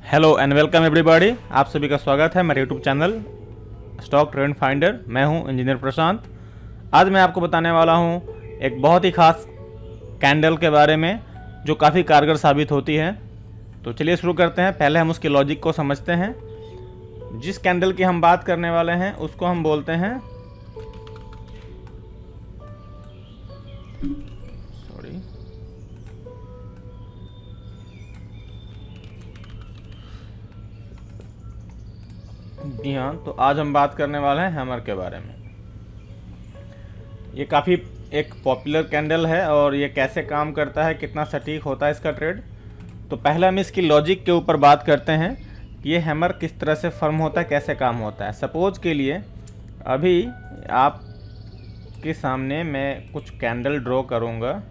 Hello and welcome everybody. आप सभी का स्वागत है मेरे YouTube channel stock trend finder. मैं हूं इंजीनियर प्रशांत। आज मैं आपको बताने वाला हूं एक बहुत ही खास कैंडल के बारे में जो काफ़ी कारगर साबित होती है। तो चलिए शुरू करते हैं। पहले हम उसके लॉजिक को समझते हैं। जिस कैंडल की हम बात करने वाले हैं उसको हम बोलते हैं जी हाँ, तो आज हम बात करने वाले हैं हैमर के बारे में। ये काफ़ी एक पॉपुलर कैंडल है और ये कैसे काम करता है, कितना सटीक होता है इसका ट्रेड। तो पहले हम इसकी लॉजिक के ऊपर बात करते हैं कि ये हैमर किस तरह से फर्म होता है, कैसे काम होता है। सपोज के लिए अभी आपके सामने मैं कुछ कैंडल ड्रॉ करूँगा,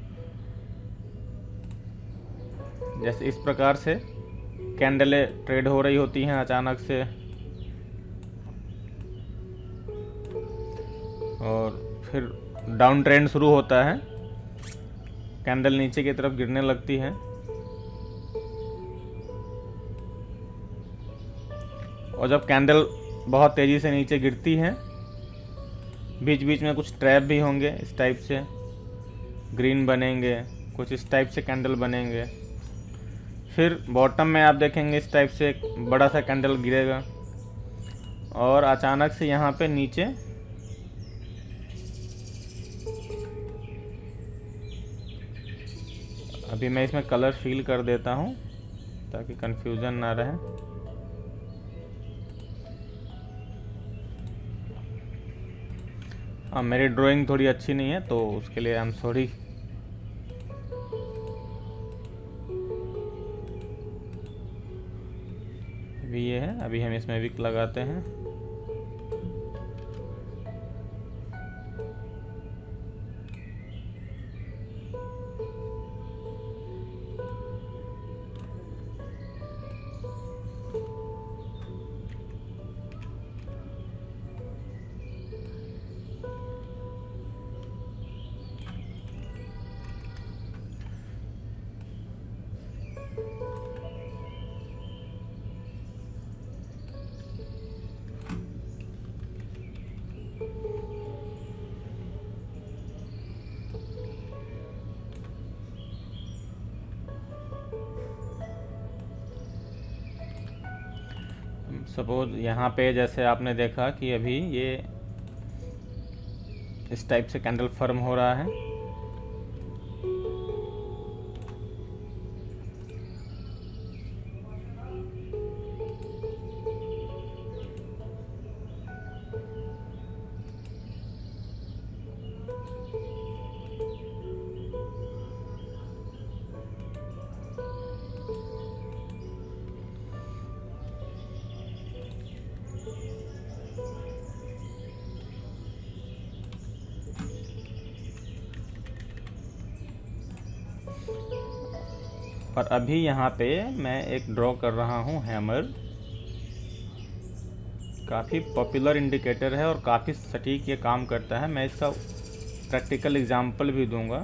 जैसे इस प्रकार से कैंडलें ट्रेड हो रही होती हैं अचानक से, और फिर डाउन ट्रेंड शुरू होता है, कैंडल नीचे की तरफ गिरने लगती है और जब कैंडल बहुत तेज़ी से नीचे गिरती है, बीच बीच में कुछ ट्रैप भी होंगे, इस टाइप से ग्रीन बनेंगे, कुछ इस टाइप से कैंडल बनेंगे। फिर बॉटम में आप देखेंगे इस टाइप से एक बड़ा सा कैंडल गिरेगा और अचानक से यहाँ पे नीचे अभी मैं इसमें कलर फिल कर देता हूँ ताकि कंफ्यूजन ना रहे। हाँ, मेरी ड्राइंग थोड़ी अच्छी नहीं है तो उसके लिए आई एम सॉरी। अभी ये है, अभी हम इसमें विक लगाते हैं। सपोज यहाँ पे जैसे आपने देखा कि अभी ये इस टाइप से कैंडल फर्म हो रहा है। और अभी यहाँ पे मैं एक ड्रॉ कर रहा हूँ हैमर। काफ़ी पॉपुलर इंडिकेटर है और काफ़ी सटीक ये काम करता है। मैं इसका प्रैक्टिकल एग्जांपल भी दूंगा।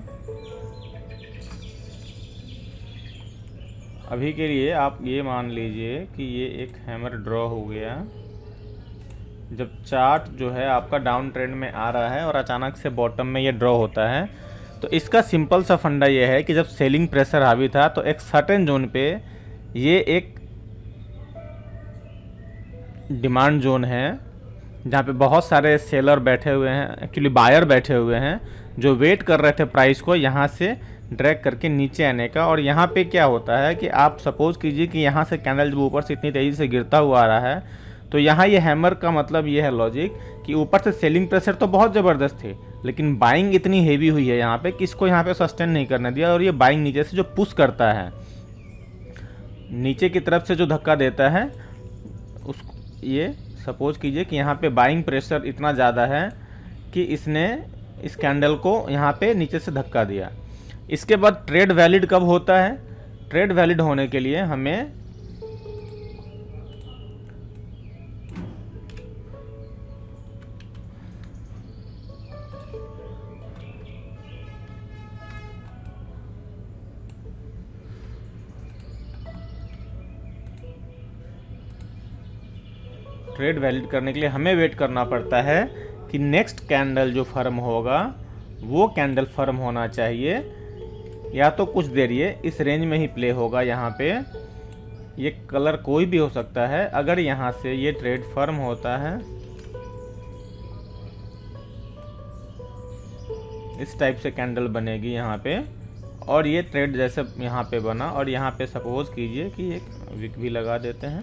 अभी के लिए आप ये मान लीजिए कि ये एक हैमर ड्रॉ हो गया। जब चार्ट जो है आपका डाउन ट्रेंड में आ रहा है और अचानक से बॉटम में ये ड्रॉ होता है, तो इसका सिंपल सा फंडा ये है कि जब सेलिंग प्रेशर हावी था तो एक सर्टेन जोन पे ये एक डिमांड जोन है जहाँ पे बहुत सारे सेलर बैठे हुए हैं, एक्चुअली बायर बैठे हुए हैं, जो वेट कर रहे थे प्राइस को यहाँ से ड्रैग करके नीचे आने का। और यहाँ पे क्या होता है कि आप सपोज कीजिए कि यहाँ से कैंडल जब ऊपर से इतनी तेज़ी से गिरता हुआ आ रहा है, तो यहाँ ये हैमर का मतलब ये है लॉजिक कि ऊपर से सेलिंग प्रेशर तो बहुत ज़बरदस्त थी, लेकिन बाइंग इतनी हेवी हुई है यहाँ पे कि इसको यहाँ पे सस्टेन नहीं करने दिया। और ये बाइंग नीचे से जो पुश करता है, नीचे की तरफ से जो धक्का देता है उस, ये सपोज कीजिए कि यहाँ पे बाइंग प्रेशर इतना ज़्यादा है कि इसने इस कैंडल को यहाँ पे नीचे से धक्का दिया। इसके बाद ट्रेड वैलिड कब होता है? ट्रेड वैलिड होने के लिए हमें ट्रेड वैलिड करने के लिए हमें वेट करना पड़ता है कि नेक्स्ट कैंडल जो फर्म होगा वो कैंडल फर्म होना चाहिए, या तो कुछ देर ये इस रेंज में ही प्ले होगा। यहाँ पे ये कलर कोई भी हो सकता है। अगर यहाँ से ये ट्रेड फर्म होता है इस टाइप से कैंडल बनेगी यहाँ पे, और ये ट्रेड जैसे यहाँ पे बना, और यहाँ पे सपोज कीजिए कि एक विक भी लगा देते हैं,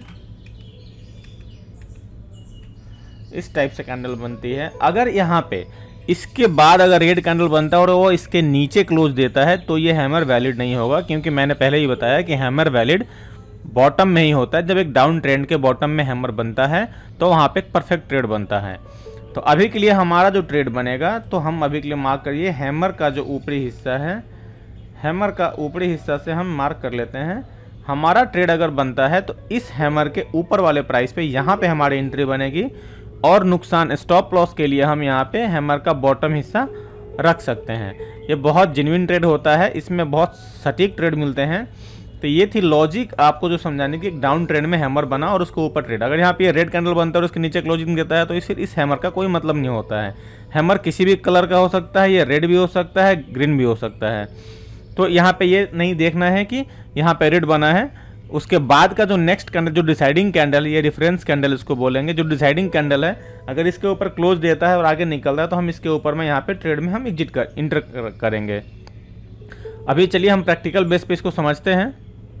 इस टाइप से कैंडल बनती है। अगर यहाँ पे इसके बाद अगर रेड कैंडल बनता है और वो इसके नीचे क्लोज देता है तो ये हैमर वैलिड नहीं होगा, क्योंकि मैंने पहले ही बताया कि हैमर वैलिड बॉटम में ही होता है। जब एक डाउन ट्रेंड के बॉटम में हैमर बनता है तो वहाँ पे एक परफेक्ट ट्रेड बनता है। तो अभी के लिए हमारा जो ट्रेड बनेगा, तो हम अभी के लिए मार्क करिए हैमर का जो ऊपरी हिस्सा है, हैमर का ऊपरी हिस्सा से हम मार्क कर लेते हैं। हमारा ट्रेड अगर बनता है तो इस हैमर के ऊपर वाले प्राइस पे यहाँ पे हमारी एंट्री बनेगी, और नुकसान स्टॉप लॉस के लिए हम यहाँ पे हैमर का बॉटम हिस्सा रख सकते हैं। ये बहुत जेन्युइन ट्रेड होता है, इसमें बहुत सटीक ट्रेड मिलते हैं। तो ये थी लॉजिक आपको जो समझाने की, डाउन ट्रेंड में हैमर बना और उसके ऊपर ट्रेड। अगर यहाँ पे रेड कैंडल बनता है और उसके नीचे क्लोजिंग देता है तो फिर इस हैमर का कोई मतलब नहीं होता है। हैमर किसी भी कलर का हो सकता है, ये रेड भी हो सकता है, ग्रीन भी हो सकता है। तो यहाँ पे ये नहीं देखना है कि यहाँ पे रेड बना है, उसके बाद का जो नेक्स्ट कैंडल, जो डिसाइडिंग कैंडल, ये रेफरेंस कैंडल इसको बोलेंगे, जो डिसाइडिंग कैंडल है, अगर इसके ऊपर क्लोज देता है और आगे निकल रहा है तो हम इसके ऊपर में यहाँ पे ट्रेड में हम इंटर करेंगे। अभी चलिए हम प्रैक्टिकल बेस पे इसको समझते हैं।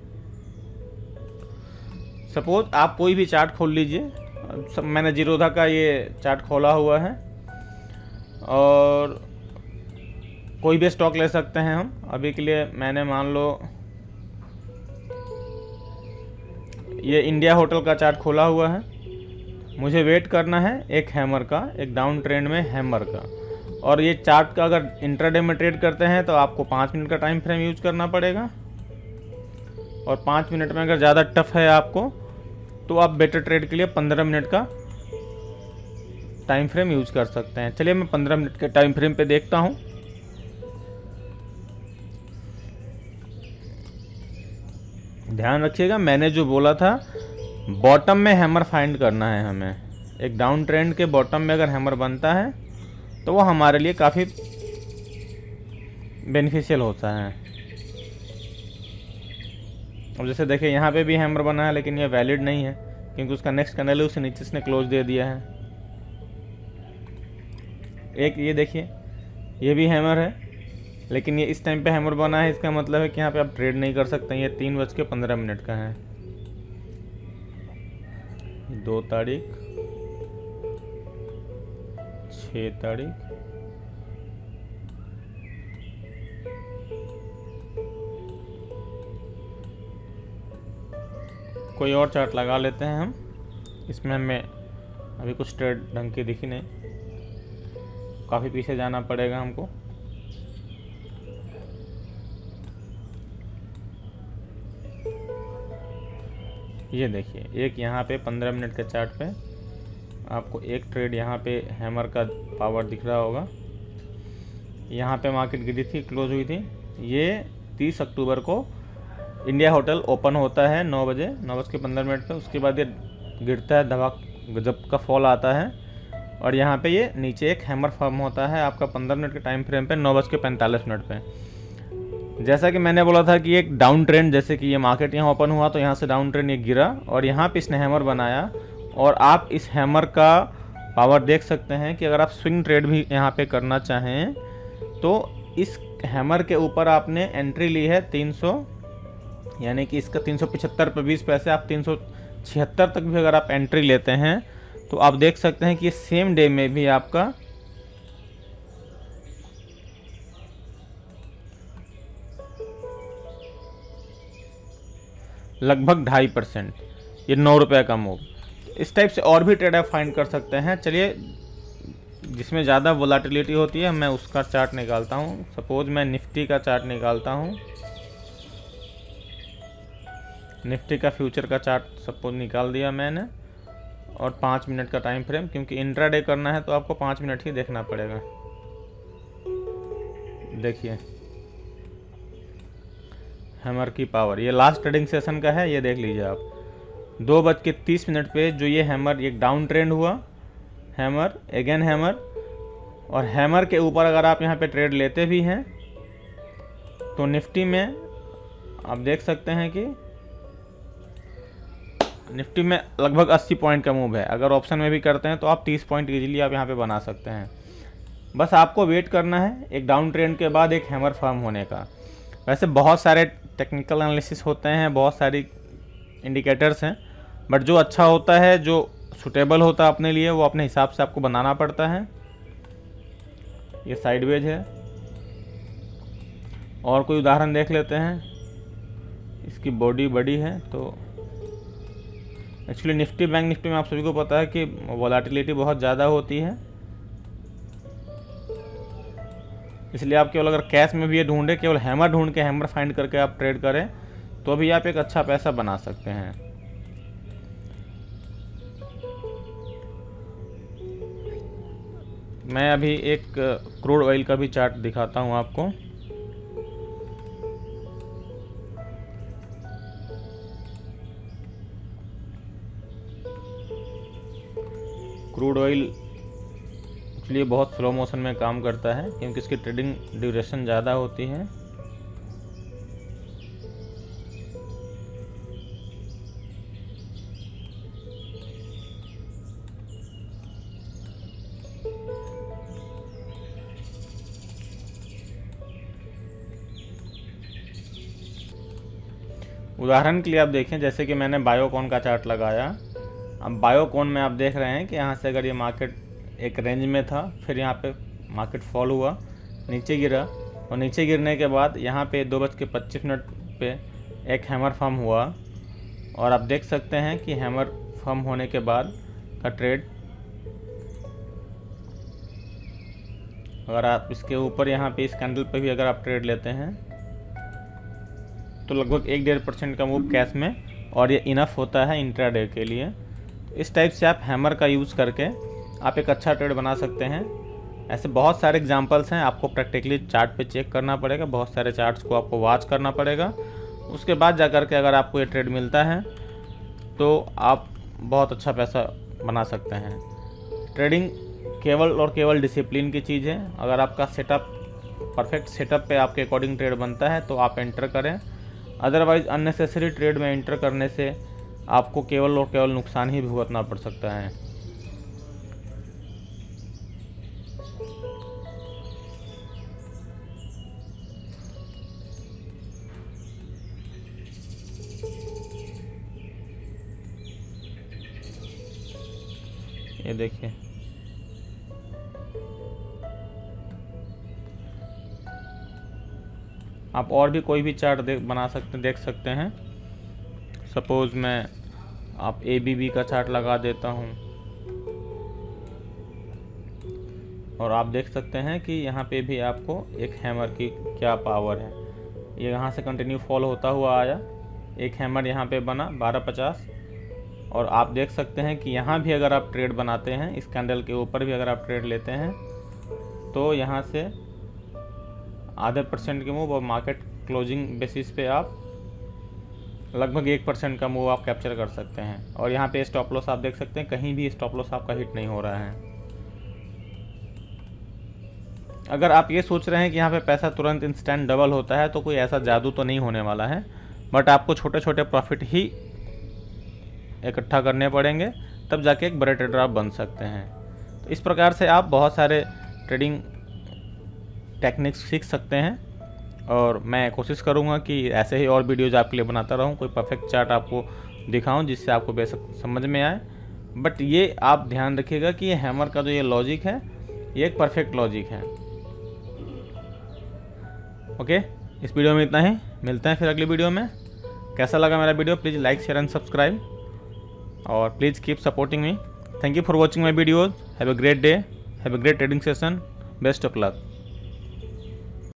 सपोज आप कोई भी चार्ट खोल लीजिए। मैंने जीरोधा का ये चार्ट खोला हुआ है, और कोई भी स्टॉक ले सकते हैं हम। अभी के लिए मैंने मान लो ये इंडिया होटल का चार्ट खोला हुआ है। मुझे वेट करना है एक हैमर का, एक डाउन ट्रेंड में हैमर का। और ये चार्ट का अगर इंट्राडे में ट्रेड करते हैं तो आपको 5 मिनट का टाइम फ्रेम यूज करना पड़ेगा, और 5 मिनट में अगर ज़्यादा टफ है आपको तो आप बेटर ट्रेड के लिए 15 मिनट का टाइम फ्रेम यूज कर सकते हैं। चलिए मैं 15 मिनट के टाइम फ्रेम पे देखता हूँ। ध्यान रखिएगा, मैंने जो बोला था बॉटम में हैमर फाइंड करना है हमें। एक डाउन ट्रेंड के बॉटम में अगर हैमर बनता है तो वो हमारे लिए काफ़ी बेनिफिशियल होता है। अब जैसे देखिए यहाँ पे भी हैमर बना है, लेकिन ये वैलिड नहीं है क्योंकि उसका नेक्स्ट कैंडल है उससे नीचे इसने क्लोज दे दिया है। एक ये देखिए ये भी हैमर है, लेकिन ये इस टाइम पे हैमर बना है, इसका मतलब है कि यहाँ पे आप ट्रेड नहीं कर सकते। ये 3:15 का है। 2 तारीख, 6 तारीख, कोई और चार्ट लगा लेते हैं हम। इसमें हमें अभी कुछ ट्रेड ढंग की दिखी नहीं, काफ़ी पीछे जाना पड़ेगा हमको। ये देखिए एक यहाँ पे 15 मिनट के चार्ट पे आपको एक ट्रेड यहाँ पे हैमर का पावर दिख रहा होगा। यहाँ पे मार्केट गिरी थी, क्लोज हुई थी। ये 30 अक्टूबर को इंडिया होटल ओपन होता है 9 बजे, 9:15 पे। उसके बाद ये गिरता है, धमाक गजब का फॉल आता है, और यहाँ पे ये नीचे एक हैमर फॉर्म होता है आपका 15 मिनट के टाइम फ्रेम पे 9:45 पे। जैसा कि मैंने बोला था कि एक डाउन ट्रेंड, जैसे कि ये मार्केट यहाँ ओपन हुआ तो यहाँ से डाउन ट्रेंड ये गिरा और यहाँ पे इसने हैमर बनाया, और आप इस हैमर का पावर देख सकते हैं कि अगर आप स्विंग ट्रेड भी यहाँ पे करना चाहें तो इस हैमर के ऊपर आपने एंट्री ली है 300, यानी कि इसका 375 पे 20 पैसे, आप 376 तक भी अगर आप एंट्री लेते हैं तो आप देख सकते हैं कि ये सेम डे में भी आपका लगभग 2.5%, ये 9 रुपये का मूव। इस टाइप से और भी ट्रेड आप फाइंड कर सकते हैं। चलिए जिसमें ज़्यादा वोलेटिलिटी होती है मैं उसका चार्ट निकालता हूँ। सपोज मैं निफ्टी का चार्ट निकालता हूँ, निफ्टी का फ्यूचर का चार्ट सपोज निकाल दिया मैंने, और 5 मिनट का टाइम फ्रेम, क्योंकि इंट्राडे करना है तो आपको 5 मिनट ही देखना पड़ेगा। देखिए हैमर की पावर, ये लास्ट ट्रेडिंग सेशन का है, ये देख लीजिए आप। 2:30 पे जो ये हैमर एक डाउन ट्रेंड हुआ, हैमर अगेन हैमर, और हैमर के ऊपर अगर आप यहाँ पे ट्रेड लेते भी हैं तो निफ्टी में आप देख सकते हैं कि निफ्टी में लगभग 80 पॉइंट का मूव है। अगर ऑप्शन में भी करते हैं तो आप 30 पॉइंट इजीली आप यहाँ पे बना सकते हैं। बस आपको वेट करना है एक डाउन ट्रेंड के बाद एक हैमर फॉर्म होने का। वैसे बहुत सारे टेक्निकल एनालिसिस होते हैं, बहुत सारी इंडिकेटर्स हैं, बट जो अच्छा होता है, जो सुटेबल होता है अपने लिए, वो अपने हिसाब से आपको बनाना पड़ता है। ये साइडवेज है। और कोई उदाहरण देख लेते हैं। इसकी बॉडी बड़ी है तो एक्चुअली निफ्टी बैंक निफ्टी में आप सभी को पता है कि वोलेटिलिटी बहुत ज़्यादा होती है, इसलिए आप केवल अगर कैश में भी ये ढूंढे, केवल हैमर ढूंढ के हैमर फाइंड करके आप ट्रेड करें तो भी आप एक अच्छा पैसा बना सकते हैं। मैं अभी एक क्रूड ऑयल का भी चार्ट दिखाता हूं आपको। क्रूड ऑयल इसलिए बहुत स्लो मोशन में काम करता है क्योंकि इसकी ट्रेडिंग ड्यूरेशन ज़्यादा होती है। उदाहरण के लिए आप देखें, जैसे कि मैंने बायोकॉन का चार्ट लगाया। अब बायोकॉन में आप देख रहे हैं कि यहाँ से अगर ये मार्केट एक रेंज में था, फिर यहाँ पे मार्केट फॉल हुआ, नीचे गिरा, और नीचे गिरने के बाद यहाँ पे 2:25 पे एक हैमर फॉर्म हुआ। और आप देख सकते हैं कि हैमर फॉर्म होने के बाद का ट्रेड, अगर आप इसके ऊपर यहाँ पे इस कैंडल पे भी अगर आप ट्रेड लेते हैं तो लगभग 1-1.5% का मूव कैश में, और ये इनफ होता है इंट्राडे के लिए। इस टाइप से आप हैमर का यूज़ करके आप एक अच्छा ट्रेड बना सकते हैं। ऐसे बहुत सारे एग्जांपल्स हैं, आपको प्रैक्टिकली चार्ट पे चेक करना पड़ेगा, बहुत सारे चार्ट्स को आपको वॉच करना पड़ेगा। उसके बाद जा कर के अगर आपको ये ट्रेड मिलता है तो आप बहुत अच्छा पैसा बना सकते हैं। ट्रेडिंग केवल और केवल डिसिप्लिन की चीज़ है। अगर आपका सेटअप परफेक्ट सेटअप पे आपके अकॉर्डिंग ट्रेड बनता है तो आप एंटर करें, अदरवाइज़ अननेसेसरी ट्रेड में एंटर करने से आपको केवल और केवल नुकसान ही भुगतना पड़ सकता है। ये देखिए, आप और भी कोई भी चार्ट देख सकते हैं। सपोज़ मैं आप ABB का चार्ट लगा देता हूं, और आप देख सकते हैं कि यहाँ पे भी आपको एक हैमर की क्या पावर है। ये यहाँ से कंटिन्यू फॉल होता हुआ आया, एक हैमर यहाँ पे बना 12.50, और आप देख सकते हैं कि यहाँ भी अगर आप ट्रेड बनाते हैं, इस कैंडल के ऊपर भी अगर आप ट्रेड लेते हैं तो यहाँ से 0.5% के मूव, और मार्केट क्लोजिंग बेसिस पे आप लगभग 1% का मूव आप कैप्चर कर सकते हैं। और यहाँ पे स्टॉप लॉस आप देख सकते हैं, कहीं भी स्टॉप लॉस आपका हिट नहीं हो रहा है। अगर आप ये सोच रहे हैं कि यहाँ पे पैसा तुरंत इंस्टेंट डबल होता है तो कोई ऐसा जादू तो नहीं होने वाला है, बट आपको छोटे छोटे प्रॉफिट ही इकट्ठा करने पड़ेंगे, तब जाके एक बड़े ट्रेडर आप बन सकते हैं। तो इस प्रकार से आप बहुत सारे ट्रेडिंग टेक्निक्स सीख सकते हैं, और मैं कोशिश करूंगा कि ऐसे ही और वीडियोज़ आपके लिए बनाता रहूं, कोई परफेक्ट चार्ट आपको दिखाऊं जिससे आपको बेसिक समझ में आए। बट ये आप ध्यान रखिएगा कि ये हैमर का जो ये लॉजिक है, ये एक परफेक्ट लॉजिक है। ओके, इस वीडियो में इतना ही, मिलते हैं फिर अगली वीडियो में। कैसा लगा मेरा video, please like share and subscribe, और please keep supporting me. Thank you for watching my videos. Have a great day, have a great trading session, best of luck.